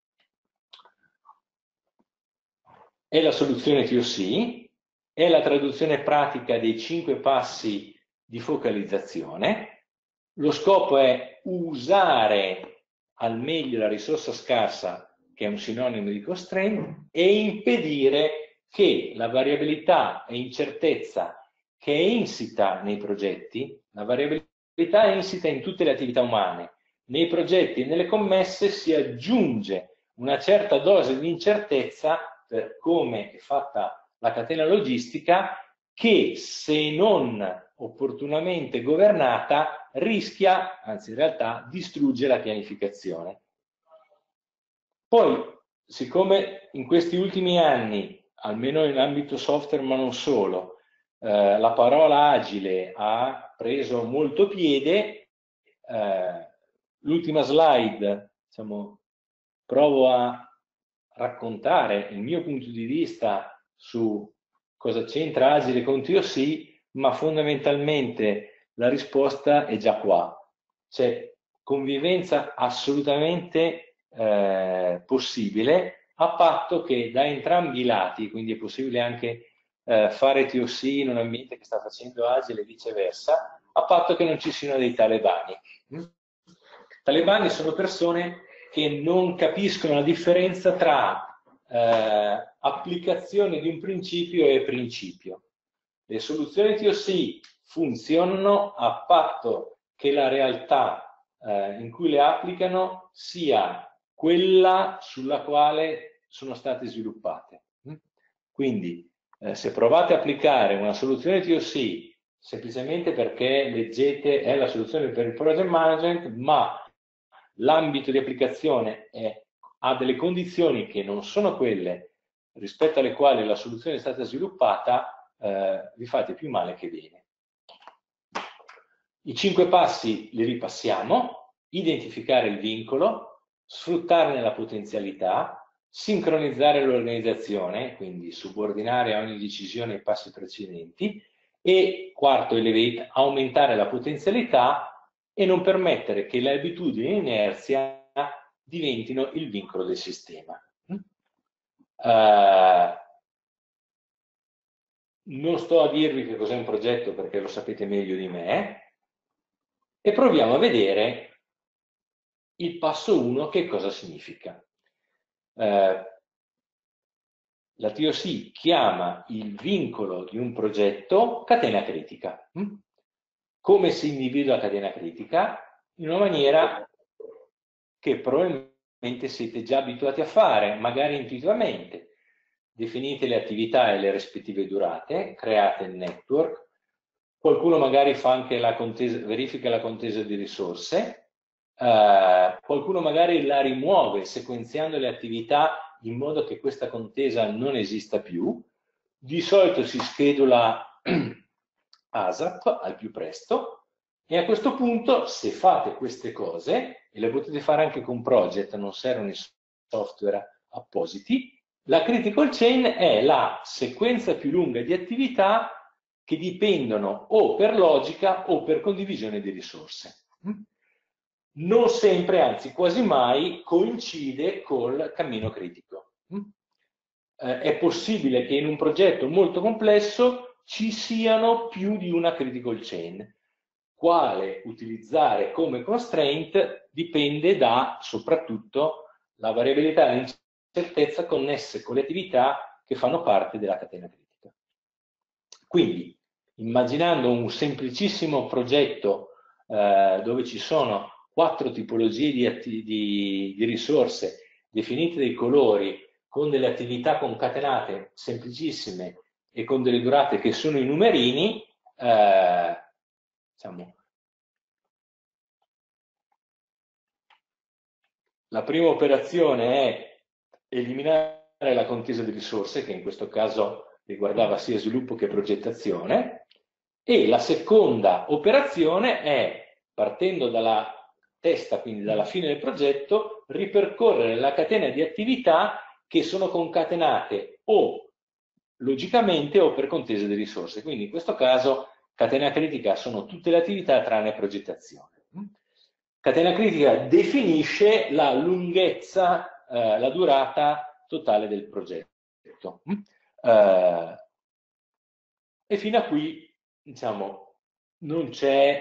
È la soluzione T O C, è la traduzione pratica dei cinque passi di focalizzazione. Lo scopo è usare al meglio la risorsa scarsa, che è un sinonimo di constraint, e impedire che la variabilità e incertezza che è insita nei progetti, la variabilità è insita in tutte le attività umane, nei progetti e nelle commesse si aggiunge una certa dose di incertezza per come è fatta la catena logistica, che se non opportunamente governata rischia, anzi in realtà distrugge la pianificazione. Poi, siccome in questi ultimi anni, almeno in ambito software ma non solo, eh, la parola agile ha preso molto piede, eh, l'ultima slide, diciamo, provo a raccontare il mio punto di vista su cosa c'entra agile con T O C, ma fondamentalmente la risposta è già qua. C'è convivenza assolutamente eh, possibile, a patto che da entrambi i lati, quindi è possibile anche eh, fare T O C in un ambiente che sta facendo agile e viceversa, a patto che non ci siano dei talebani. Talebani sono persone che non capiscono la differenza tra eh, applicazione di un principio e principio. Le soluzioni T O C funzionano a patto che la realtà eh, in cui le applicano sia quella sulla quale sono state sviluppate. Quindi eh, se provate a applicare una soluzione T O C semplicemente perché leggete è la soluzione per il project management, ma l'ambito di applicazione è, ha delle condizioni che non sono quelle rispetto alle quali la soluzione è stata sviluppata, eh, vi fate più male che bene. I cinque passi li ripassiamo: identificare il vincolo, sfruttarne la potenzialità, sincronizzare l'organizzazione, quindi subordinare a ogni decisione i passi precedenti, e quarto elevate, aumentare la potenzialità e non permettere che le abitudini e l'inerzia diventino il vincolo del sistema. Uh, non sto a dirvi che cos'è un progetto perché lo sapete meglio di me, e proviamo a vedere il passo uno che cosa significa. Uh, la T O C chiama il vincolo di un progetto catena critica. Come si individua catena critica? In una maniera che probabilmente siete già abituati a fare, magari intuitivamente. Definite le attività e le rispettive durate, create il network, qualcuno magari fa anche la contesa, verifica la contesa di risorse, eh, qualcuno magari la rimuove sequenziando le attività in modo che questa contesa non esista più. Di solito si schedula ASAP al più presto, e a questo punto, se fate queste cose, e le potete fare anche con project, non servono i software appositi, la critical chain è la sequenza più lunga di attività che dipendono o per logica o per condivisione di risorse. Non sempre, anzi quasi mai, coincide col cammino critico. Eh, è possibile che in un progetto molto complesso ci siano più di una critical chain. Quale utilizzare come constraint dipende da, soprattutto, la variabilità e l'incertezza connesse con le attività che fanno parte della catena critica. Quindi, immaginando un semplicissimo progetto eh, dove ci sono quattro tipologie di, di, di risorse definite dei colori, con delle attività concatenate semplicissime e con delle durate che sono i numerini, eh, diciamo, la prima operazione è eliminare la contesa di risorse, che in questo caso riguardava sia sviluppo che progettazione, e la seconda operazione è, partendo dalla testa, quindi dalla fine del progetto, ripercorrere la catena di attività che sono concatenate o logicamente o per contesa di risorse. Quindi in questo caso catena critica sono tutte le attività tranne progettazione. Catena critica definisce la lunghezza, eh, la durata totale del progetto. Eh, e fino a qui, diciamo, non c'è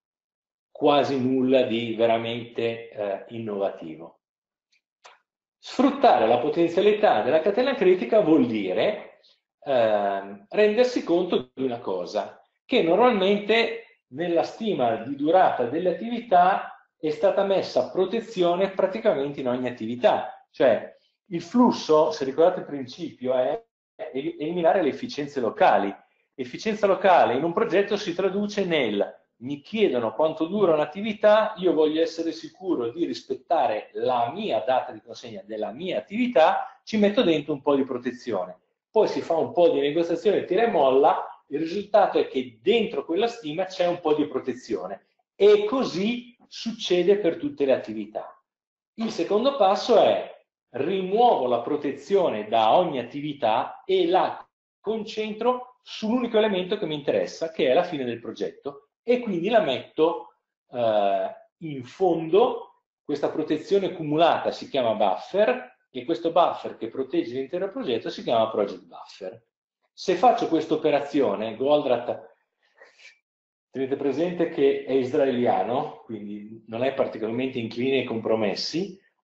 quasi nulla di veramente eh, innovativo. Sfruttare la potenzialità della catena critica vuol dire eh, rendersi conto di una cosa, che normalmente nella stima di durata delle attività è stata messa protezione praticamente in ogni attività. Cioè il flusso, se ricordate il principio, è eliminare le efficienze locali. L'efficienza locale in un progetto si traduce nel: mi chiedono quanto dura un'attività, io voglio essere sicuro di rispettare la mia data di consegna della mia attività, ci metto dentro un po' di protezione. Poi si fa un po' di negoziazione, tira e molla, il risultato è che dentro quella stima c'è un po' di protezione, e così succede per tutte le attività. Il secondo passo è: rimuovo la protezione da ogni attività e la concentro sull'unico elemento che mi interessa, che è la fine del progetto, e quindi la metto eh, in fondo. Questa protezione cumulata si chiama buffer, e questo buffer che protegge l'intero progetto si chiama project buffer. Se faccio questa operazione, Goldratt, tenete presente che è israeliano, quindi non è particolarmente incline ai compromessi,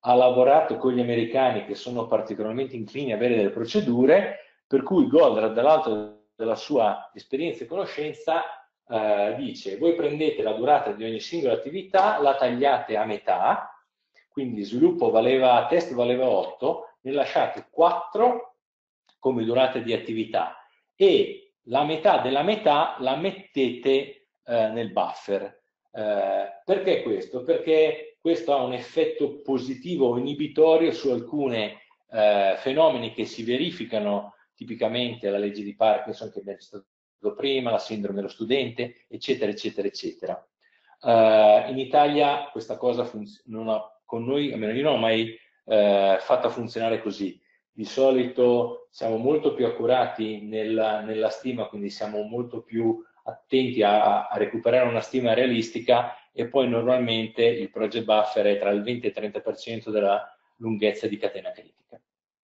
ha lavorato con gli americani che sono particolarmente inclini a avere delle procedure, per cui Goldratt dall'alto della sua esperienza e conoscenza eh, dice: voi prendete la durata di ogni singola attività, la tagliate a metà, quindi sviluppo valeva, test valeva otto, ne lasciate quattro come durata di attività e la metà della metà la mettete eh, nel buffer. Eh, perché questo? Perché questo ha un effetto positivo o inibitorio su alcuni eh, fenomeni che si verificano tipicamente la legge di Parkinson che abbiamo citato prima, la sindrome dello studente, eccetera, eccetera, eccetera. Uh, in Italia questa cosa non ha, con noi, almeno io non ho mai uh, fatta funzionare così. Di solito siamo molto più accurati nella, nella stima, quindi siamo molto più attenti a, a recuperare una stima realistica e poi normalmente il project buffer è tra il venti e il trenta per cento della lunghezza di catena critica.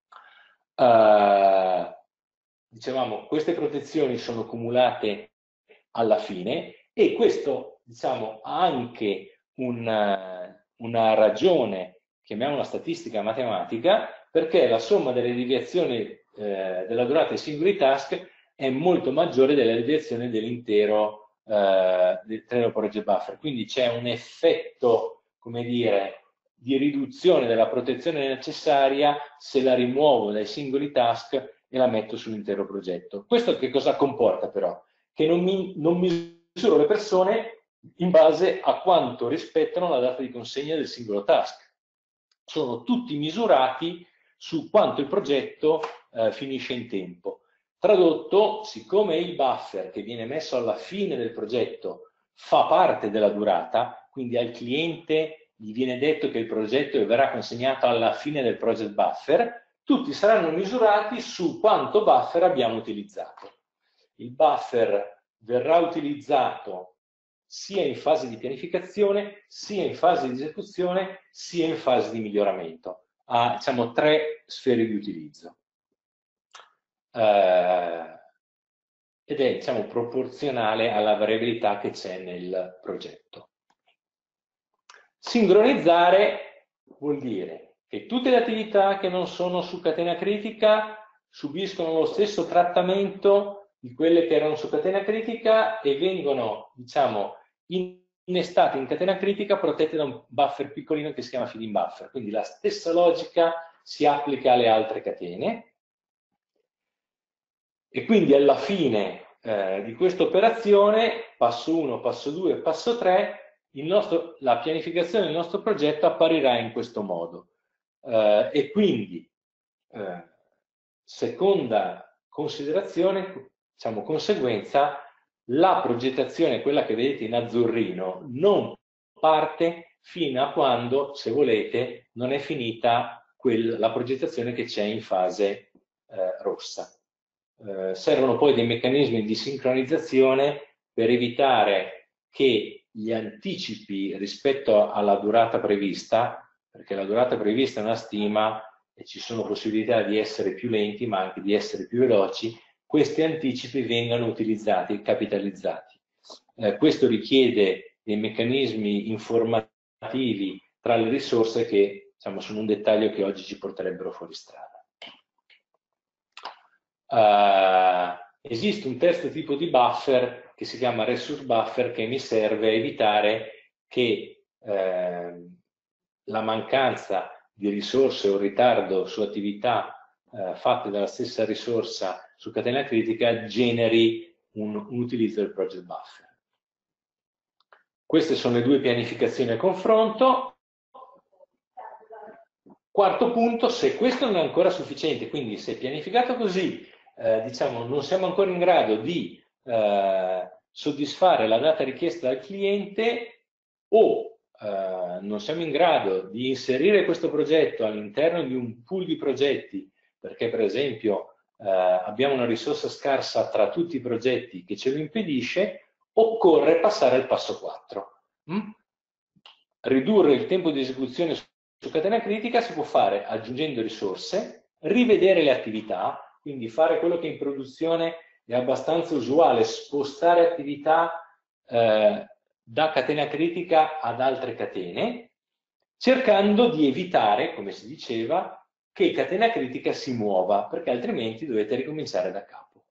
Uh, dicevamo, queste protezioni sono cumulate alla fine e questo, diciamo, ha anche una, una ragione, chiamiamola statistica matematica, perché la somma delle deviazioni eh, della durata dei singoli task è molto maggiore della deviazione dell'intero eh, dell'intero project buffer. Quindi c'è un effetto, come dire, di riduzione della protezione necessaria se la rimuovo dai singoli task e la metto sull'intero progetto. Questo che cosa comporta però? Che non, mi, non misuro le persone in base a quanto rispettano la data di consegna del singolo task. Sono tutti misurati su quanto il progetto eh, finisce in tempo. Tradotto, siccome il buffer che viene messo alla fine del progetto fa parte della durata, quindi al cliente gli viene detto che il progetto verrà consegnato alla fine del project buffer, tutti saranno misurati su quanto buffer abbiamo utilizzato. Il buffer verrà utilizzato sia in fase di pianificazione, sia in fase di esecuzione, sia in fase di miglioramento. Ha, diciamo, tre sfere di utilizzo. Eh, ed è, diciamo, proporzionale alla variabilità che c'è nel progetto. Sincronizzare vuol dire che tutte le attività che non sono su catena critica subiscono lo stesso trattamento di quelle che erano su catena critica e vengono, diciamo, innestate in catena critica protette da un buffer piccolino che si chiama feeding buffer. Quindi la stessa logica si applica alle altre catene e quindi alla fine eh, di questa operazione, passo uno, passo due, passo tre, il nostro, la pianificazione del nostro progetto apparirà in questo modo. Eh, e quindi, eh, seconda considerazione, diciamo conseguenza, la progettazione, quella che vedete in azzurrino, non parte fino a quando, se volete, non è finita quel, la progettazione che c'è in fase eh, rossa. Eh, servono poi dei meccanismi di sincronizzazione per evitare che gli anticipi rispetto alla durata prevista, perché la durata prevista è una stima e ci sono possibilità di essere più lenti ma anche di essere più veloci, questi anticipi vengano utilizzati e capitalizzati. Eh, questo richiede dei meccanismi informativi tra le risorse che, diciamo, sono un dettaglio che oggi ci porterebbero fuori strada. Uh, esiste un terzo tipo di buffer che si chiama resource buffer che mi serve a evitare che eh, la mancanza di risorse o il ritardo su attività eh, fatte dalla stessa risorsa su catena critica generi un, un utilizzo del project buffer. Queste sono le due pianificazioni a confronto. Quarto punto, se questo non è ancora sufficiente, quindi se pianificato così, eh, diciamo, non siamo ancora in grado di eh, soddisfare la data richiesta dal cliente o eh, non siamo in grado di inserire questo progetto all'interno di un pool di progetti, perché per esempio eh, abbiamo una risorsa scarsa tra tutti i progetti che ce lo impedisce, occorre passare al passo quattro. Mm? Ridurre il tempo di esecuzione su catena critica si può fare aggiungendo risorse, rivedere le attività, quindi fare quello che in produzione è abbastanza usuale, spostare attività eh, da catena critica ad altre catene, cercando di evitare, come si diceva, che catena critica si muova, perché altrimenti dovete ricominciare da capo.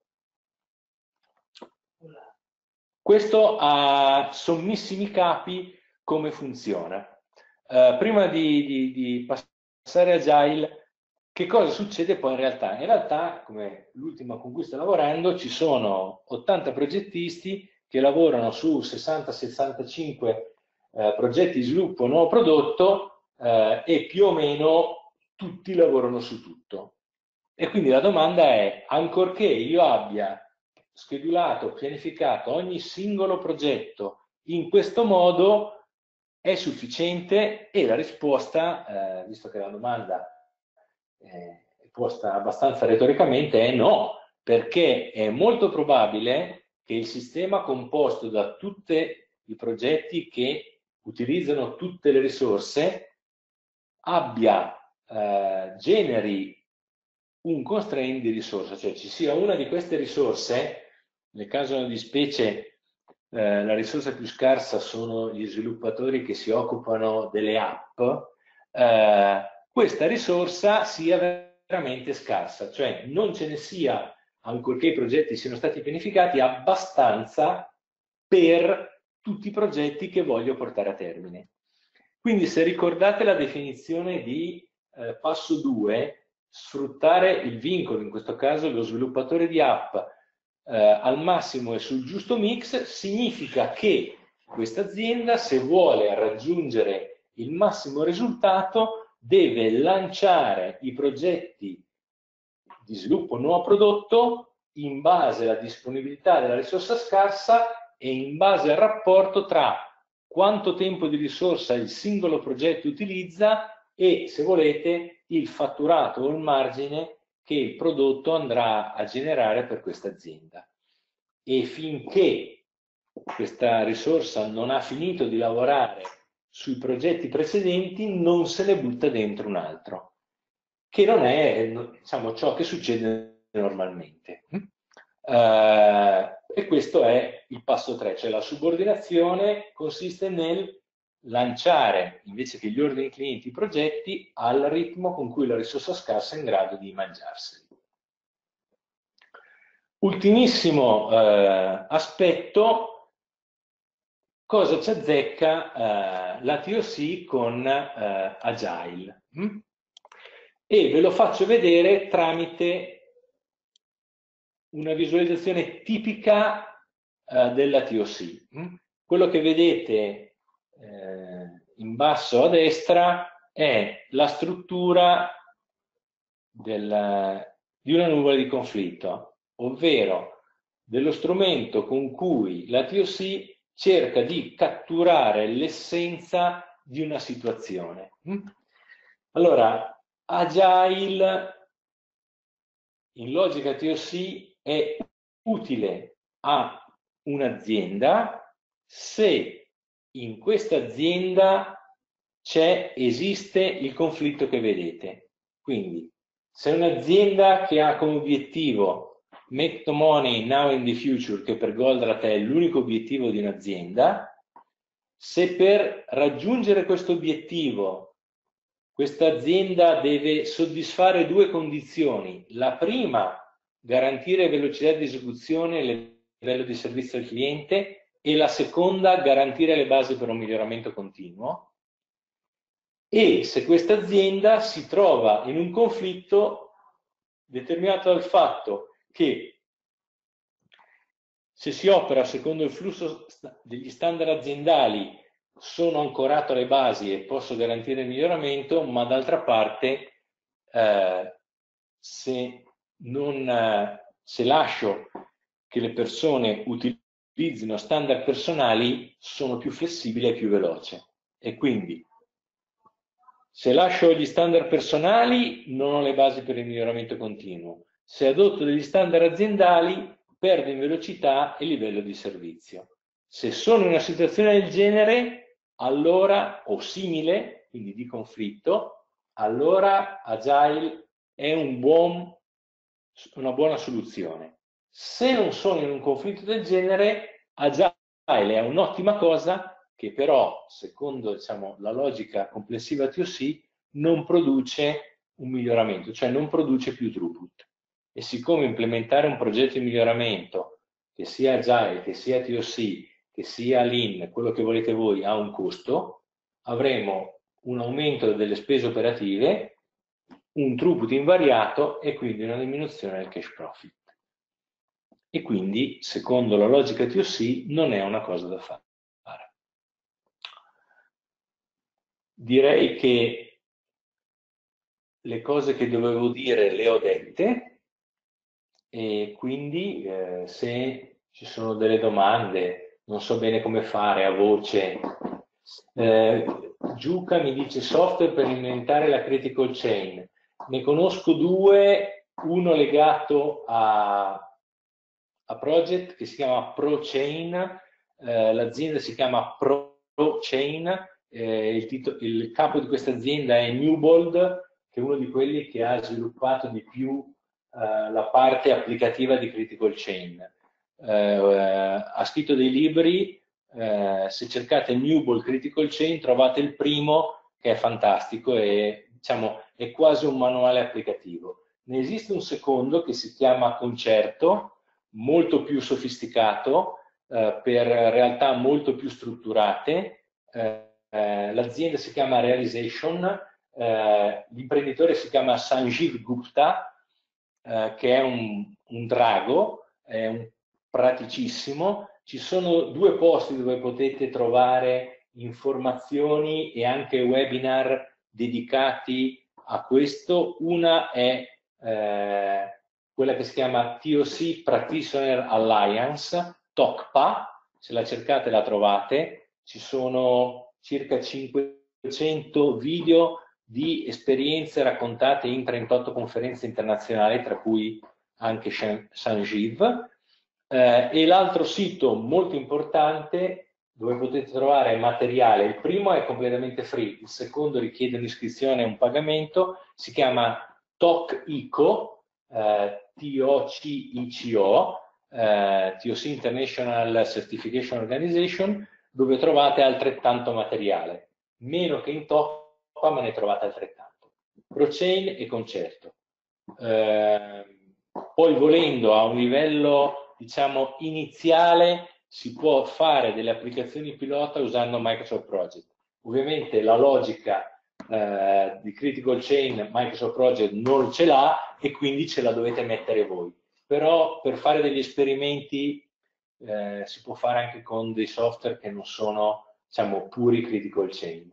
Questo a sommissimi capi come funziona. Uh, prima di, di, di passare a Agile, che cosa succede poi in realtà? In realtà, come l'ultima con cui sto lavorando, ci sono ottanta progettisti che lavorano su sessanta sessantacinque eh, progetti di sviluppo nuovo prodotto eh, e più o meno tutti lavorano su tutto. E quindi la domanda è, ancorché io abbia schedulato, pianificato ogni singolo progetto in questo modo, è sufficiente? E la risposta, eh, visto che la domanda è posta abbastanza retoricamente, è no, perché è molto probabile che il sistema composto da tutti i progetti che utilizzano tutte le risorse abbia, eh, generi un constraint di risorsa, cioè ci sia una di queste risorse, nel caso di specie eh, la risorsa più scarsa sono gli sviluppatori che si occupano delle app, eh, questa risorsa sia veramente scarsa, cioè non ce ne sia, ancorché i progetti siano stati pianificati, abbastanza per tutti i progetti che voglio portare a termine. Quindi se ricordate la definizione di eh, passo due, sfruttare il vincolo, in questo caso lo sviluppatore di app, eh, al massimo e sul giusto mix, significa che questa azienda, se vuole raggiungere il massimo risultato, deve lanciare i progetti di sviluppo nuovo prodotto in base alla disponibilità della risorsa scarsa e in base al rapporto tra quanto tempo di risorsa il singolo progetto utilizza e, se volete, il fatturato o il margine che il prodotto andrà a generare per questa azienda. E finché questa risorsa non ha finito di lavorare sui progetti precedenti, non se ne butta dentro un altro, che non è, diciamo, ciò che succede normalmente. Uh, e questo è il passo tre, cioè la subordinazione consiste nel lanciare, invece che gli ordini clienti, i progetti al ritmo con cui la risorsa scarsa è in grado di mangiarseli. Ultimissimo eh, aspetto, cosa ci azzecca eh, la T O C con eh, Agile? Mm? E ve lo faccio vedere tramite una visualizzazione tipica eh, della T O C. Mm? Quello che vedete eh, in basso a destra è la struttura del, di una nuvola di conflitto, ovvero dello strumento con cui la T O C cerca di catturare l'essenza di una situazione. Allora, Agile in logica T O C è utile a un'azienda se in questa azienda c'è, esiste il conflitto che vedete. Quindi, se un'azienda che ha come obiettivo make the money now in the future, che per Goldratt è l'unico obiettivo di un'azienda, se per raggiungere questo obiettivo questa azienda deve soddisfare due condizioni: la prima, garantire velocità di esecuzione e livello di servizio al cliente, e la seconda, garantire le basi per un miglioramento continuo. E se questa azienda si trova in un conflitto determinato dal fatto che se si opera secondo il flusso degli standard aziendali sono ancorato alle basi e posso garantire il miglioramento, ma d'altra parte eh, se, non, eh, se lascio che le persone utilizzino standard personali sono più flessibili e più veloce. E quindi se lascio gli standard personali non ho le basi per il miglioramento continuo. Se adotto degli standard aziendali perdo in velocità e livello di servizio. Se sono in una situazione del genere, allora, o simile, quindi di conflitto, allora Agile è un buon, una buona soluzione. Se non sono in un conflitto del genere, Agile è un'ottima cosa che però, secondo diciamo, la logica complessiva T O C, non produce un miglioramento, cioè non produce più throughput. E siccome implementare un progetto di miglioramento, che sia Agile, che sia T O C, che sia Lean, quello che volete voi, ha un costo, avremo un aumento delle spese operative, un throughput invariato e quindi una diminuzione del cash profit. E quindi, secondo la logica T O C, non è una cosa da fare. Direi che le cose che dovevo dire le ho dette e quindi eh, se ci sono delle domande, non so bene come fare a voce. Eh, Giuca mi dice software per inventare la critical chain. Ne conosco due, uno legato a, a project che si chiama ProChain, eh, l'azienda si chiama ProChain, eh, il, titolo, il capo di questa azienda è Newbold, che è uno di quelli che ha sviluppato di più eh, la parte applicativa di Critical Chain. Eh, eh, ha scritto dei libri, eh, se cercate Newbold Critical Chain trovate il primo che è fantastico e diciamo, è quasi un manuale applicativo. Ne esiste un secondo che si chiama Concerto, molto più sofisticato, eh, per realtà molto più strutturate. Eh, eh, l'azienda si chiama Realization, eh, l'imprenditore si chiama Sanjeev Gupta, eh, che è un, un drago, è un praticissimo. Ci sono due posti dove potete trovare informazioni e anche webinar dedicati a questo. Una è eh, quella che si chiama T O C Practitioner Alliance, T O C P A, se la cercate la trovate, ci sono circa cinquecento video di esperienze raccontate in trentotto conferenze internazionali, tra cui anche Sanjeev. Eh, e l'altro sito molto importante dove potete trovare materiale, il primo è completamente free, il secondo richiede un'iscrizione e un pagamento, si chiama T O C I C O, eh, T O C I C O, eh, T O C International Certification Organization, dove trovate altrettanto materiale, meno che in T O C P A, ma ne trovate altrettanto. ProChain e Concerto. Eh, poi volendo a un livello diciamo iniziale si può fare delle applicazioni pilota usando Microsoft Project. Ovviamente la logica eh, di Critical Chain Microsoft Project non ce l'ha e quindi ce la dovete mettere voi. Però per fare degli esperimenti eh, si può fare anche con dei software che non sono diciamo puri Critical Chain.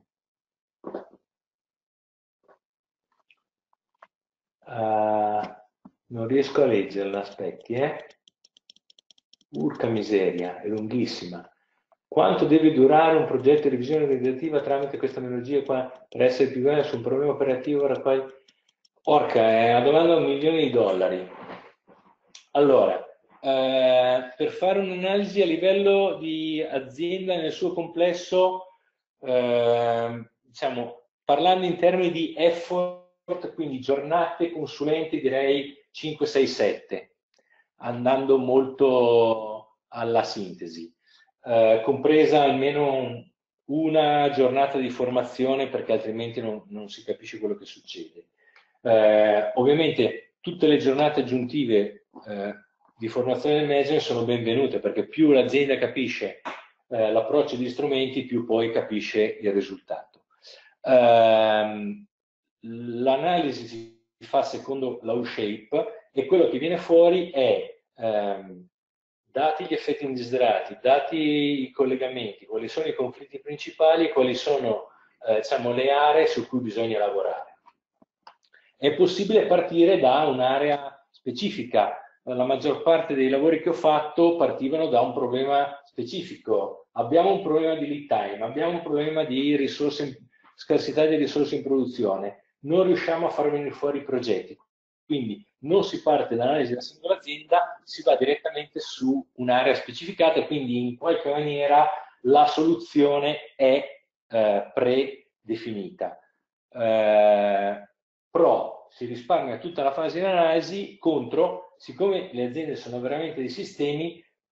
Uh, non riesco a leggerla, aspetti, eh? Urca miseria, è lunghissima. Quanto deve durare un progetto di revisione organizzativa tramite questa metodologia qua per essere più grande su un problema operativo? Poi... Orca, è una domanda da un milione di dollari. Allora, eh, per fare un'analisi a livello di azienda nel suo complesso, eh, diciamo, parlando in termini di effort, quindi giornate, consulenti, direi cinque, sei, sette, andando molto alla sintesi, eh, compresa almeno una giornata di formazione perché altrimenti non, non si capisce quello che succede. Eh, ovviamente tutte le giornate aggiuntive eh, di formazione del manager sono benvenute perché più l'azienda capisce eh, l'approccio di strumenti più poi capisce il risultato. Eh, l'analisi si fa secondo la U-shape e quello che viene fuori è ehm, dati gli effetti indesiderati, dati i collegamenti, quali sono i conflitti principali e quali sono eh, diciamo, le aree su cui bisogna lavorare. È possibile partire da un'area specifica. La maggior parte dei lavori che ho fatto partivano da un problema specifico. Abbiamo un problema di lead time, abbiamo un problema di risorse, scarsità di risorse in produzione, non riusciamo a far venire fuori i progetti. Quindi non si parte dall'analisi della singola azienda, si va direttamente su un'area specificata e quindi in qualche maniera la soluzione è eh, predefinita. Eh, Pro, si risparmia tutta la fase di analisi, contro, siccome le aziende sono veramente dei sistemi,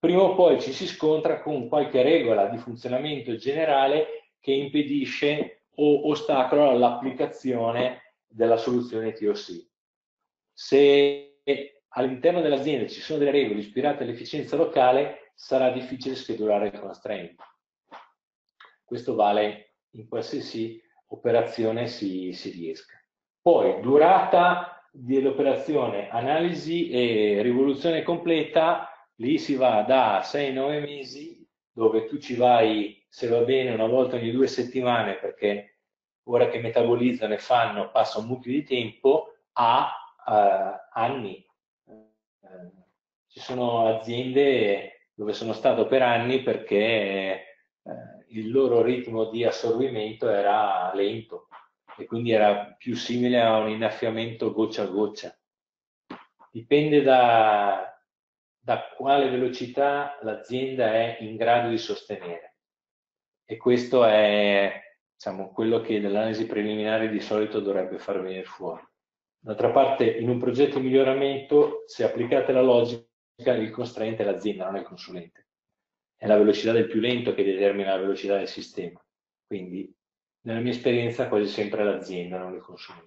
prima o poi ci si scontra con qualche regola di funzionamento generale che impedisce o ostacola l'applicazione della soluzione T O C. Se all'interno dell'azienda ci sono delle regole ispirate all'efficienza locale, sarà difficile schedulare il constraint. Questo vale in qualsiasi operazione si, si riesca. Poi, durata dell'operazione, analisi e rivoluzione completa, lì si va da sei nove mesi, dove tu ci vai, se va bene, una volta ogni due settimane, perché ora che metabolizzano e fanno, passa un mucchio di tempo, a uh, anni. Uh, ci sono aziende dove sono stato per anni perché uh, il loro ritmo di assorbimento era lento e quindi era più simile a un innaffiamento goccia a goccia. Dipende da, da quale velocità l'azienda è in grado di sostenere, e questo è, diciamo, quello che nell'analisi preliminare di solito dovrebbe far venire fuori. D'altra parte, in un progetto di miglioramento, se applicate la logica, il constraint è l'azienda, non è il consulente. È la velocità del più lento che determina la velocità del sistema. Quindi, nella mia esperienza, quasi sempre l'azienda, non il consulente.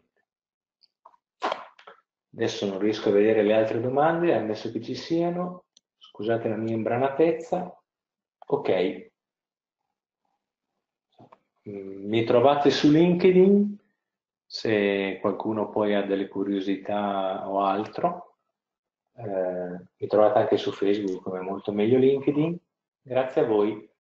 Adesso non riesco a vedere le altre domande, ammesso che ci siano. Scusate la mia imbranatezza. Ok. Mi trovate su LinkedIn, se qualcuno poi ha delle curiosità o altro. Eh, mi trovate anche su Facebook, come molto meglio LinkedIn. Grazie a voi.